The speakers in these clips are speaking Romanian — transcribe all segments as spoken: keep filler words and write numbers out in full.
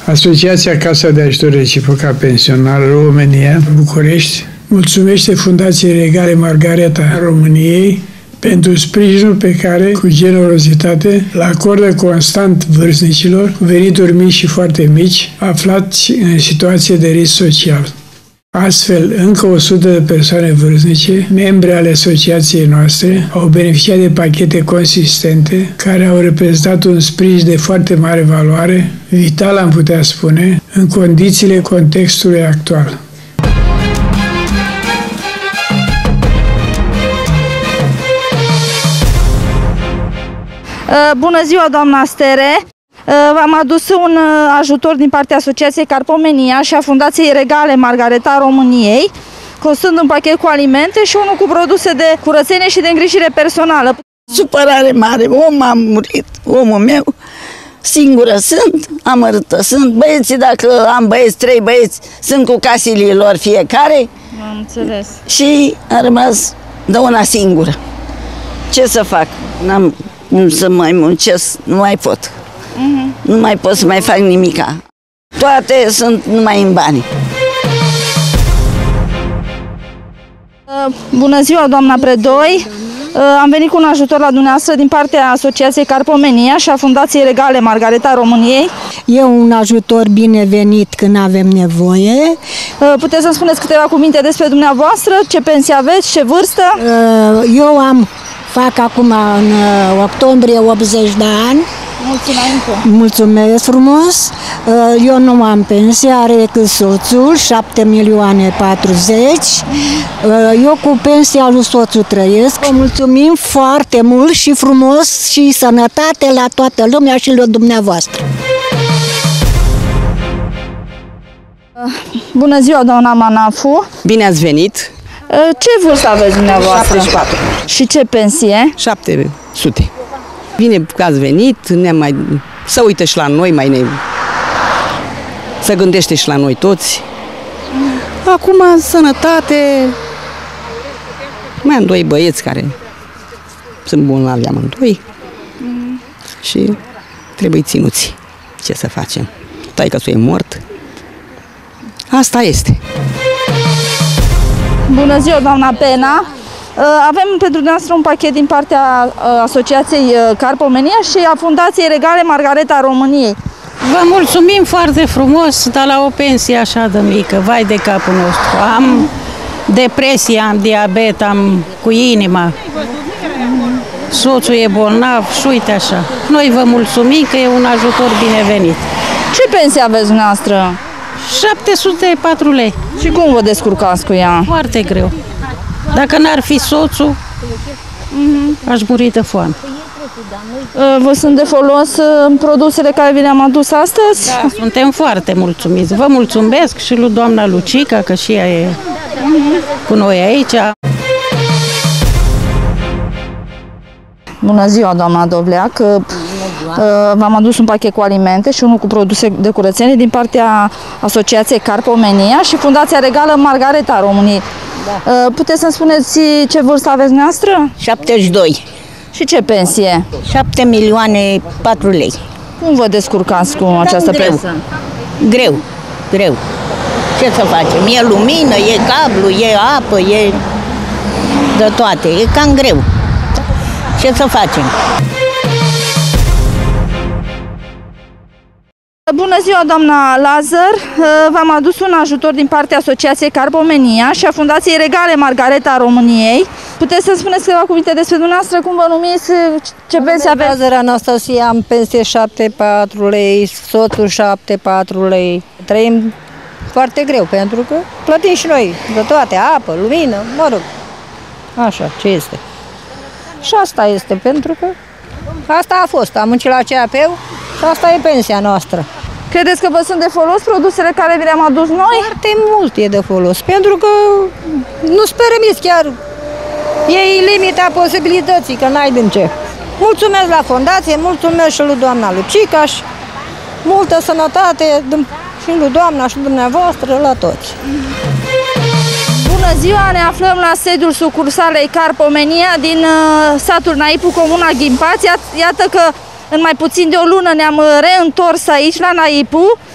Asociația Casa de Ajutor Reciproc a Pensionarilor România, București, mulțumește Fundației Regale Margareta României pentru sprijinul pe care, cu generozitate, îl acordă constant vârstnicilor cu venituri mici și foarte mici, aflați în situație de risc social. Astfel, încă o sută de persoane vârstnice, membre ale asociației noastre, au beneficiat de pachete consistente care au reprezentat un sprijin de foarte mare valoare, vital am putea spune, în condițiile contextului actual. Bună ziua, doamna Stere! V-am adus un ajutor din partea Asociației Carpomenia și a Fundației Regale Margareta României, constând un pachet cu alimente și unul cu produse de curățenie și de îngrijire personală. Supărare mare, om a murit, omul meu, singură sunt, amărâtă sunt, băieții, dacă am băieți, trei băieți, sunt cu casile lor fiecare. Am înțeles. Și am rămas de una singură. Ce să fac? N-am cum să mai muncesc, nu mai pot. Uh-huh. Nu mai pot să mai fac nimica. Toate sunt numai în bani. Bună ziua, doamna Predoi! Am venit cu un ajutor la dumneavoastră din partea Asociației Carpomenia și a Fundației Regale Margareta României. E un ajutor binevenit când avem nevoie. Puteți să-mi spuneți câteva cuvinte despre dumneavoastră? Ce pensie aveți? Ce vârstă? Eu am, fac acum în octombrie optzeci de ani. Mulțumesc. Mulțumesc frumos. Eu nu am pensie, are cât soțul, șapte milioane patruzeci. Eu cu pensia lui soțul trăiesc. Vă mulțumim foarte mult și frumos și sănătate la toată lumea și la dumneavoastră. Bună ziua, doamna Manafu. Bine ați venit. Ce vârstă aveți dumneavoastră? șaptezeci și patru. Și ce pensie? șapte sute. Bine că ați venit, ne mai, să uită și la noi, mai ne, să gândește și la noi toți. Acum, sănătate, mai am doi băieți care sunt bolnavi amândoi mm. și trebuie ținuți. Ce să facem? Taică-sul e mort. Asta este. Bună ziua, doamna Pena! Avem pentru dumneavoastră un pachet din partea Asociației Carpomenia și a Fundației Regale Margareta României. Vă mulțumim foarte frumos, dar la o pensie așa de mică, vai de capul nostru. Am depresie, am diabet, am cu inima. Soțul e bolnav și uite așa. Noi vă mulțumim că e un ajutor binevenit. Ce pensie aveți dumneavoastră? șapte sute patru lei. Și cum vă descurcați cu ea? Foarte greu. Dacă n-ar fi soțul, uh-huh. aș muri de foame. Vă sunt de folos produsele care vi le-am adus astăzi? Da, suntem foarte mulțumiți. Vă mulțumesc și lui doamna Lucica, că și ea e cu noi aici. Bună ziua, doamna Dovleac! V-am adus un pachet cu alimente și unul cu produse de curățenie din partea Asociației Carpomenia și Fundația Regală Margareta României. Da. Puteți să-mi spuneți ce vârstă aveți noastră? șaptezeci și doi. Și ce pensie? șapte milioane patru lei. Cum vă descurcați cu da, această greu. pensă? Greu, greu. Ce să facem? E lumină, e cablu, e apă, e de toate. E cam greu. Ce să facem? Bună ziua, doamna Lazar! V-am adus un ajutor din partea Asociației Carpomenia și a Fundației Regale Margareta României. Puteți să spuneți câteva cuvinte despre dumneavoastră, cum vă numiți, ce pensie aveți? Lazar Anastasia, am pensie șapte patru lei, soțul șapte patru lei. Trăim foarte greu pentru că plătim și noi de toate, apă, lumină, mă rog. Așa, ce este? Și asta este, pentru că asta a fost, am muncit la C A P-ul și asta e pensia noastră. Credeți că vă sunt de folos produsele care vi le-am adus noi? Foarte mult e de folos, pentru că nu-ți permiți chiar, e limita posibilității, că n-ai din ce. Mulțumesc la fundație, mulțumesc și lui doamna Lucica și multă sănătate și lui doamna și dumneavoastră, la toți. Bună ziua, ne aflăm la sediul sucursalei Carpomenia din uh, satul Naipu, comuna Ghimpați. Iată că în mai puțin de o lună ne-am reîntors aici la Naipu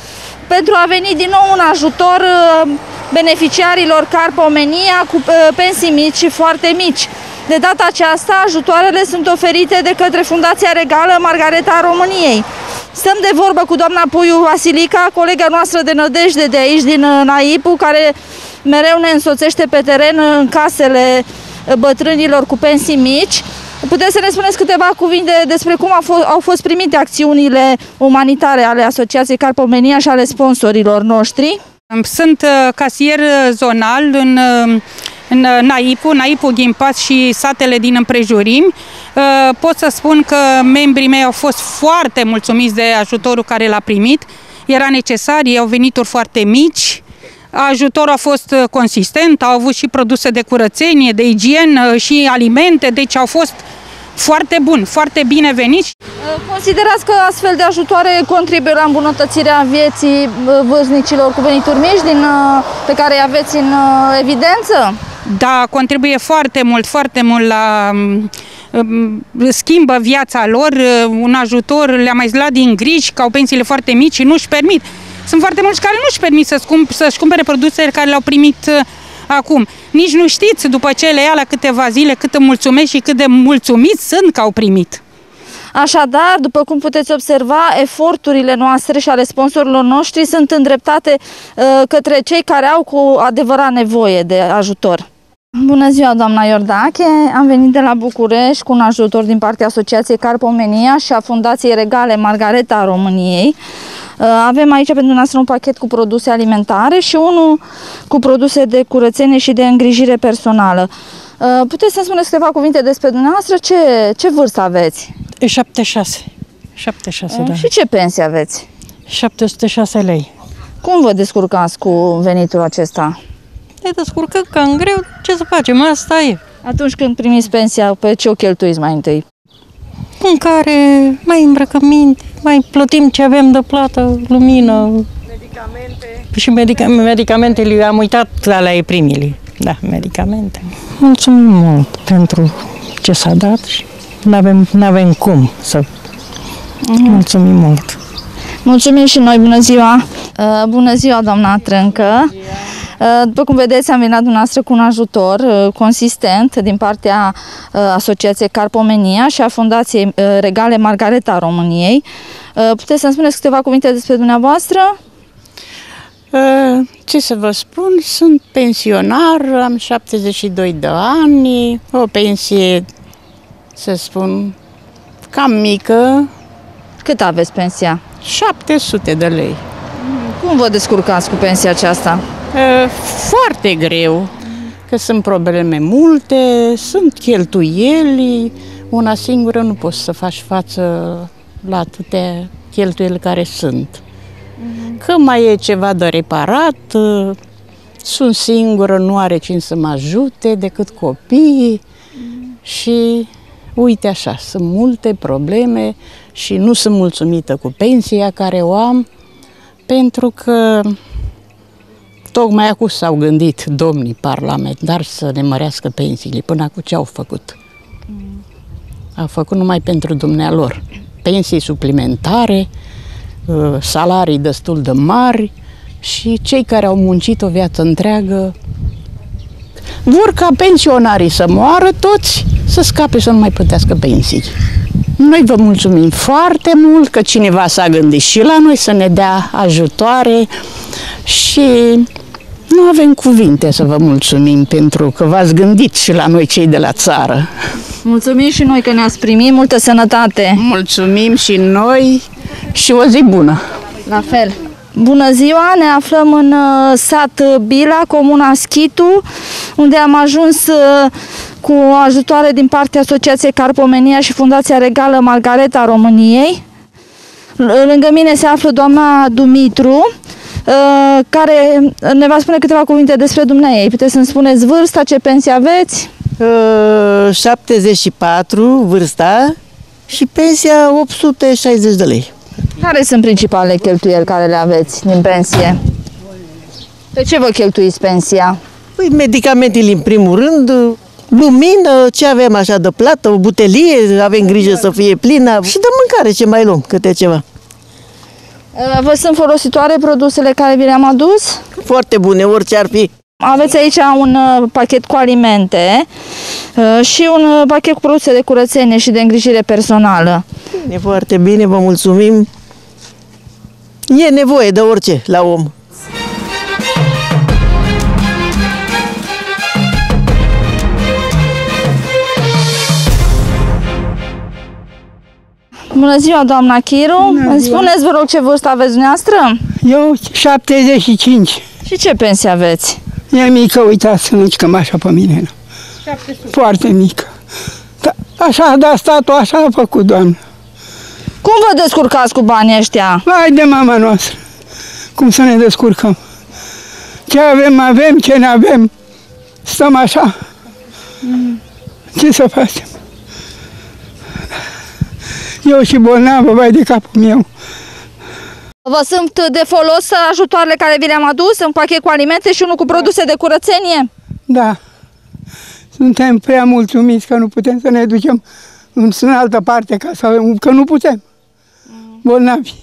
pentru a veni din nou un ajutor beneficiarilor Carpomenia cu pensii mici și foarte mici. De data aceasta, ajutoarele sunt oferite de către Fundația Regală Margareta a României. Stăm de vorbă cu doamna Puiu Vasilica, colega noastră de nădejde de aici, din Naipu, care mereu ne însoțește pe teren în casele bătrânilor cu pensii mici. Puteți să ne spuneți câteva cuvinte despre cum au fost primite acțiunile umanitare ale Asociației Carpomenia și ale sponsorilor noștri? Sunt casier zonal în, în Naipu, Naipu, Ghimpaț și satele din împrejurimi. Pot să spun că membrii mei au fost foarte mulțumiți de ajutorul care l-a primit. Era necesar, ei au venituri foarte mici. Ajutorul a fost consistent, au avut și produse de curățenie, de igienă și alimente, deci au fost foarte buni, foarte bineveniți. Considerați că astfel de ajutoare contribuie la îmbunătățirea vieții vârstnicilor cu venituri mici din, pe care îi aveți în evidență? Da, contribuie foarte mult, foarte mult la schimbă viața lor, un ajutor le-a mai zlat din griji, că au pensiile foarte mici și nu-și permit. Sunt foarte mulți care nu-și permit să-și să cumpere produsele care le-au primit acum. Nici nu știți după ce le ia la câteva zile cât îmi mulțumesc și cât de mulțumiți sunt că au primit. Așadar, după cum puteți observa, eforturile noastre și ale sponsorilor noștri sunt îndreptate uh, către cei care au cu adevărat nevoie de ajutor. Bună ziua, doamna Iordache! Am venit de la București cu un ajutor din partea Asociației Carpomenia și a Fundației Regale Margareta a României. Avem aici pentru dumneavoastră un pachet cu produse alimentare și unul cu produse de curățenie și de îngrijire personală. Puteți să-mi spuneți câteva cuvinte despre dumneavoastră? Ce, ce vârstă aveți? șaptezeci și șase. șaptezeci și șase, da. Și ce pensie aveți? șapte sute șase lei. Cum vă descurcați cu venitul acesta? Ne descurcăm cam greu, ce să facem, asta e. Atunci când primiți pensia, pe ce o cheltuiți mai întâi? Mâncare, mai îmbrăcăminte, mai plătim ce avem de plată, lumină. Medicamente. Și medica medicamentele, am uitat alea e primile. Da, medicamente. Mulțumim mult pentru ce s-a dat și n-avem n-avem cum să uh-huh. mulțumim mult. Mulțumim și noi, bună ziua! Uh, bună ziua, doamna Trâncă! După cum vedeți, am venit la dumneavoastră cu un ajutor consistent din partea Asociației Carpomenia și a Fundației Regale Margareta a României. Puteți să-mi spuneți câteva cuvinte despre dumneavoastră? Ce să vă spun, sunt pensionar, am șaptezeci și doi de ani, o pensie, să spun, cam mică. Cât aveți pensia? șapte sute de lei. Cum vă descurcați cu pensia aceasta? Foarte greu, că sunt probleme multe, sunt cheltuieli, una singură nu poți să faci față la atâtea cheltuieli care sunt. Că mai e ceva de reparat, sunt singură, nu are cine să mă ajute decât copiii și uite așa, sunt multe probleme și nu sunt mulțumită cu pensia care o am, pentru că tocmai acum s-au gândit domnii parlamentari să ne mărească pensiile. Până acum ce au făcut? Au făcut numai pentru dumnealor. Pensii suplimentare, salarii destul de mari și cei care au muncit o viață întreagă vor ca pensionarii să moară toți, să scape să nu mai plătească pensii. Noi vă mulțumim foarte mult că cineva s-a gândit și la noi să ne dea ajutoare și nu avem cuvinte să vă mulțumim pentru că v-ați gândit și la noi cei de la țară. Mulțumim și noi că ne-ați primit, multă sănătate! Mulțumim și noi și o zi bună! La fel! Bună ziua! Ne aflăm în sat Bila, comuna Schitu, unde am ajuns cu ajutoare din partea Asociației Carpomenia și Fundația Regală Margareta a României. Lângă mine se află doamna Dumitru, care ne va spune câteva cuvinte despre dumneaei. Puteți să-mi spuneți vârsta, ce pensie aveți? Uh, șaptezeci și patru vârsta și pensia opt sute șaizeci de lei. Care sunt principalele cheltuieli care le aveți din pensie? Pe ce vă cheltuiți pensia? Păi medicamentele în primul rând, lumină, ce avem așa de plată, o butelie, avem grijă să fie plină și de mâncare ce mai luăm, câte ceva. Vă sunt folositoare produsele care vi le-am adus? Foarte bune, orice ar fi. Aveți aici un pachet cu alimente și un pachet cu produse de curățenie și de îngrijire personală. E foarte bine, vă mulțumim. E nevoie de orice la om. Bună ziua, doamna Chiru! Îmi spuneți, vă rog, ce vârstă aveți dumneavoastră? Eu șaptezeci și cinci. Și ce pensie aveți? E mică, uitați, nu-ți cam așa pe mine. Nu. Foarte mică. Da, așa a dat statul, așa a făcut, doamnă. Cum vă descurcați cu banii ăștia? Vai de mama noastră! Cum să ne descurcăm? Ce avem, avem, ce ne avem. Stăm așa. Mm. Ce să facem? Eu și bolnavă, vai de capul meu. Vă sunt de folos ajutoarele care vi le-am adus, un pachet cu alimente și unul cu produse de curățenie? Da. Suntem prea mulțumiți că nu putem să ne ducem în altă parte, ca să, că nu putem. Bolnavi.